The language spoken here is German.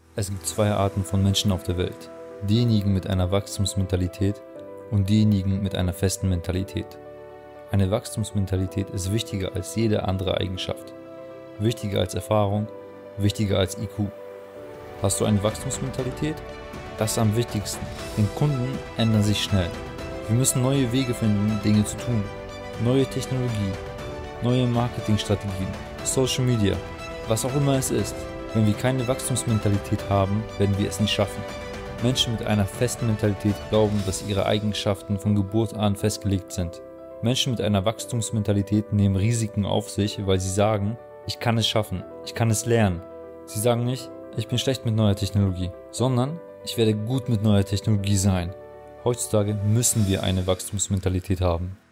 Es gibt zwei Arten von Menschen auf der Welt. Diejenigen mit einer Wachstumsmentalität und diejenigen mit einer festen Mentalität. Eine Wachstumsmentalität ist wichtiger als jede andere Eigenschaft. Wichtiger als Erfahrung, wichtiger als IQ. Hast du eine Wachstumsmentalität? Das ist am wichtigsten, denn Kunden ändern sich schnell. Wir müssen neue Wege finden, Dinge zu tun. Neue Technologie, neue Marketingstrategien, Social Media, was auch immer es ist. Wenn wir keine Wachstumsmentalität haben, werden wir es nicht schaffen. Menschen mit einer festen Mentalität glauben, dass ihre Eigenschaften von Geburt an festgelegt sind. Menschen mit einer Wachstumsmentalität nehmen Risiken auf sich, weil sie sagen, ich kann es schaffen, ich kann es lernen. Sie sagen nicht, ich bin schlecht mit neuer Technologie, sondern ich werde gut mit neuer Technologie sein. Heutzutage müssen wir eine Wachstumsmentalität haben.